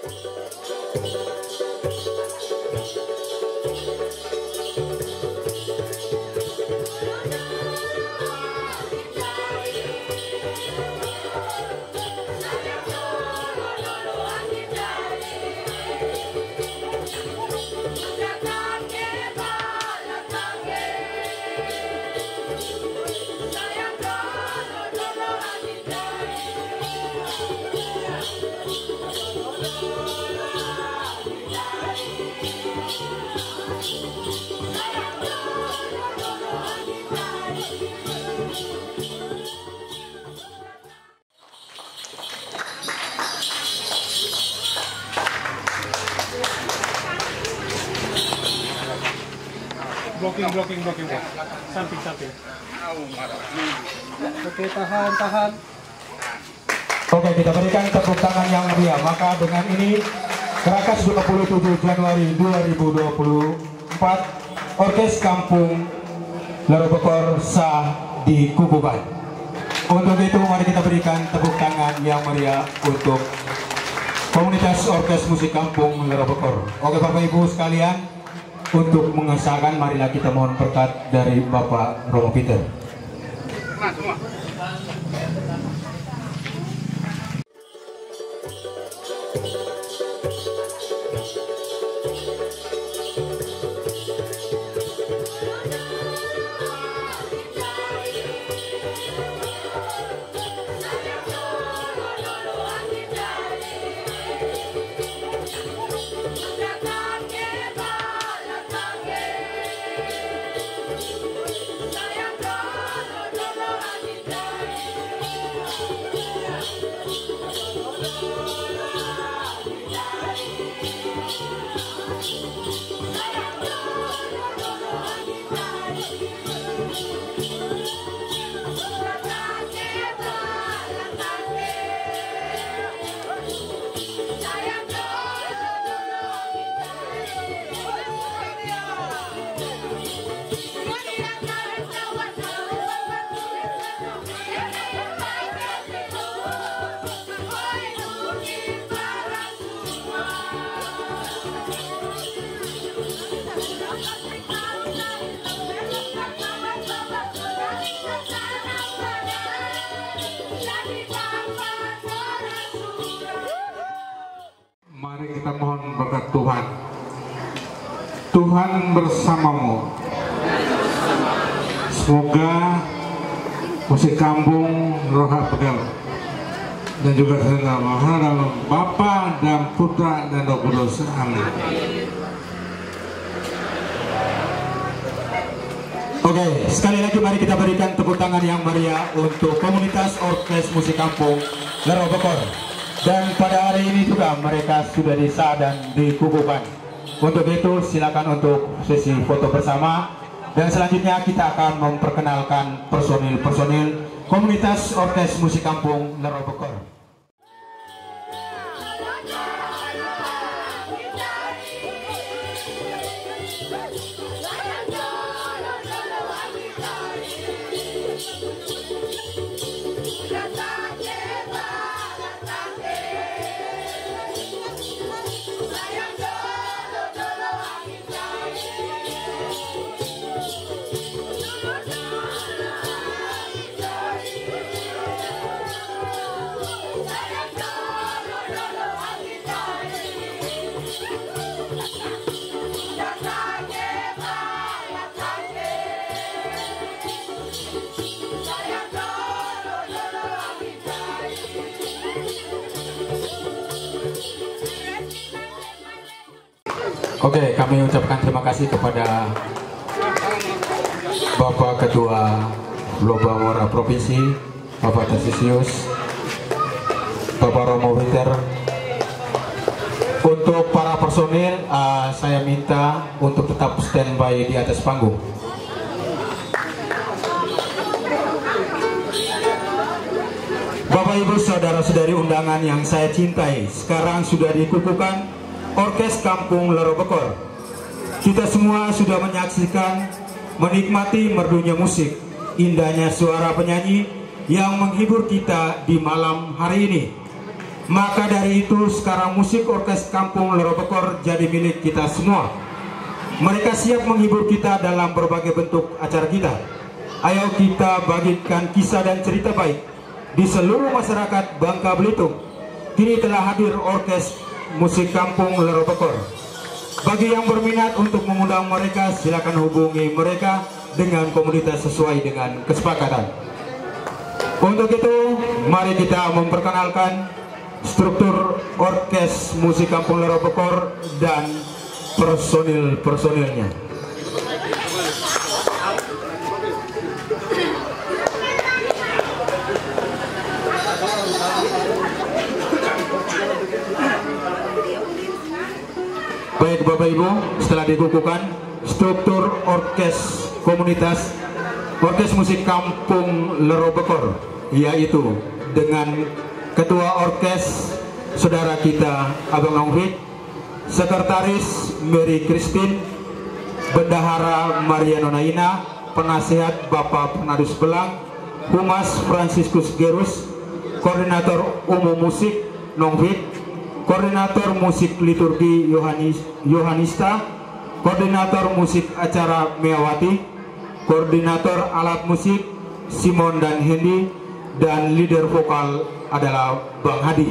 Blocking, samping. Oke, tahan. Oke, kita berikan tepuk tangan yang meriah. Maka dengan ini Kerakas 27 Januari 2024 Orkes Kampung Lerobekor sah di Kukuban. Untuk itu mari kita berikan tepuk tangan yang meriah untuk komunitas Orkes Musik Kampung Lerobekor. Oke Bapak Ibu sekalian, untuk mengesahkan marilah kita mohon berkat dari Bapak Romo Peter. Mari kita mohon berkat Tuhan. Tuhan bersamamu. Semoga musik kampung Roha Pegal dan juga dalam Bapa dan Putra dan Roh Kudus. Amin. Oke, sekali lagi mari kita berikan tepuk tangan yang meriah untuk komunitas Orkes Musik Kampung Lerobekor. Dan pada hari ini juga mereka sudah disah dan dikukuhkan. Untuk itu silakan untuk sesi foto bersama. Dan selanjutnya kita akan memperkenalkan personil komunitas Orkes Musik Kampung Lerobekor. Oke, kami ucapkan terima kasih kepada Bapak Ketua Loba Mora Provinsi, Bapak Tarsisius, Bapak Romo Peter. Untuk para personil, saya minta untuk tetap standby di atas panggung. Bapak Ibu saudara-saudari undangan yang saya cintai, sekarang sudah dikukuhkan Orkes Kampung Lerobekor. Kita semua sudah menyaksikan, menikmati merdunya musik, indahnya suara penyanyi yang menghibur kita di malam hari ini. Maka dari itu sekarang musik orkes Kampung Lerobekor jadi milik kita semua. Mereka siap menghibur kita dalam berbagai bentuk acara kita. Ayo kita bagikan kisah dan cerita baik di seluruh masyarakat Bangka Belitung. Kini telah hadir orkes musik Kampung Lerobekor. Bagi yang berminat untuk mengundang mereka, silakan hubungi mereka dengan komunitas sesuai dengan kesepakatan. Untuk itu, mari kita memperkenalkan struktur orkes musik Kampung Lerobekor dan personil-personilnya. Baik Bapak Ibu, setelah dikukuhkan struktur orkes komunitas orkes musik Kampung Lerobekor, yaitu dengan ketua orkes saudara kita Abang Nongfit, sekretaris Mary Christine, bendahara Mariano Naina, penasehat Bapak Penadus Belang, humas Franciscus Gerus, koordinator umum musik Nongfit, koordinator musik liturgi Yohanista, koordinator musik acara Meawati, koordinator alat musik Simon dan Hendy, dan leader vokal adalah Bang Hadi.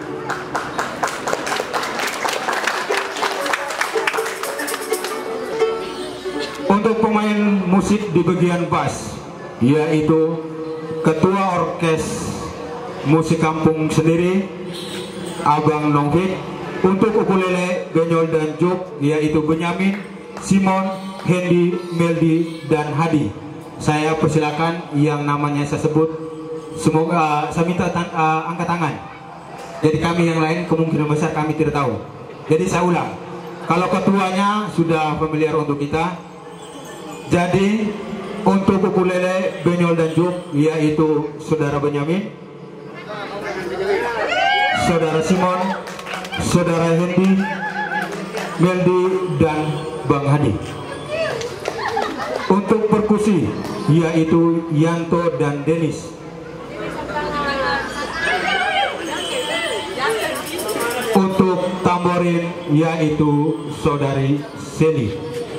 Untuk pemain musik di bagian bass, yaitu ketua orkes musik kampung sendiri Abang Nongfit. Untuk ukulele, gonyol dan juk, yaitu Benyamin, Simon, Hendy, Meldi, dan Hadi. Saya persilakan yang namanya saya sebut, semoga saya minta angkat tangan. Jadi kami yang lain kemungkinan besar kami tidak tahu. Jadi saya ulang, kalau ketuanya sudah familiar untuk kita. Jadi untuk ukulele, gonyol dan juk, yaitu saudara Benyamin, saudara Simon, saudara Hendy, Meldi, dan Bang Hadi. Untuk perkusi, yaitu Yanto dan Denis. Untuk tamborin, yaitu saudari Seli.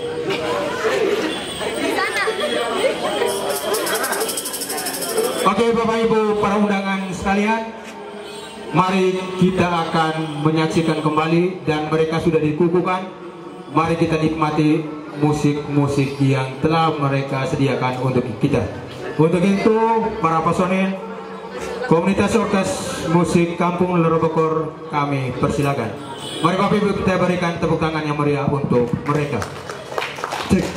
Oke Bapak Ibu para undangan sekalian, mari kita akan menyaksikan kembali, dan mereka sudah dikukuhkan. Mari kita nikmati musik-musik yang telah mereka sediakan untuk kita. Untuk itu para personil komunitas orkes musik Kampung Lerobekor kami persilakan. Mari Bapak Ibu kita berikan tepuk tangan yang meriah untuk mereka. Cek.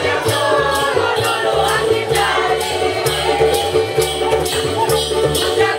Thank you.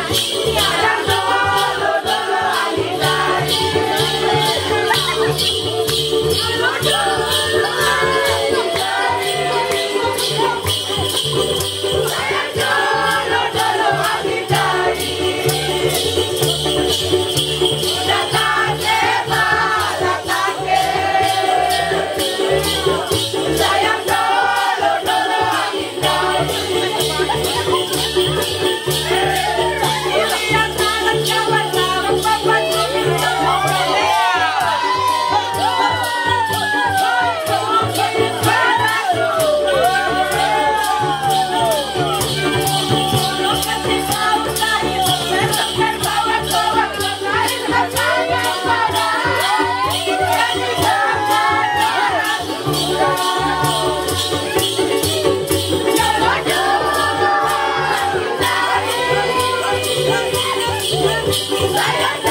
Saya